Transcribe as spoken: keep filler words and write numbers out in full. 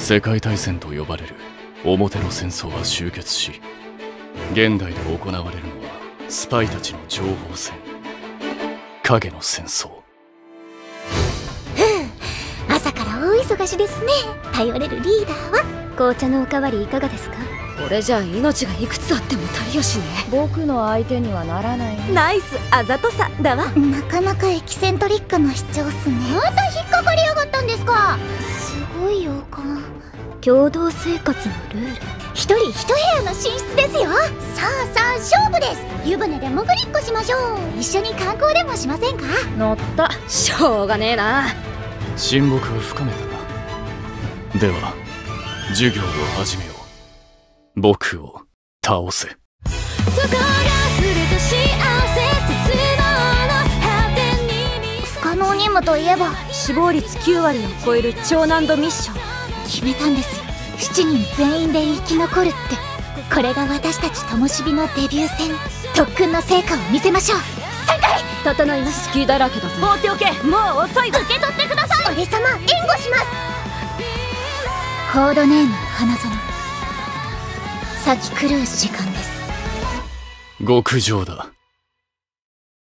世界大戦と呼ばれる表の戦争は終結し、現代で行われるのはスパイたちの情報戦、影の戦争。 ふん、朝から大忙しですね。頼れるリーダーは。紅茶のおかわりいかがですか？ これじゃ命がいくつあっても足りやしね。 僕の相手にはならない。 ナイスあざとさだわ。なかなかエキセントリックな主張っすね。また引っかかりやがったんですか？すごい洋館。共同生活のルール、一人一部屋の寝室ですよ。さあさあ勝負です。湯船で潜りっこしましょう。一緒に観光でもしませんか？ 乗った。 しょうがねえな。 親睦は深めたな。では授業を始めよう。僕を倒せ。 そこが触れた幸せ、絶望の果てに。 不可能任務といえば死亡率きゅうわりを超える超難度ミッション。 決めたんです。しちにん全員で生き残るって。これが私たち灯火のデビュー戦。特訓の成果を見せましょう。さんかい整います。隙だらけだぜ。放っておけ。もう遅いわ。 受け取ってください。俺様援護します。コードネーム花園。先狂う時間です。 極上だ。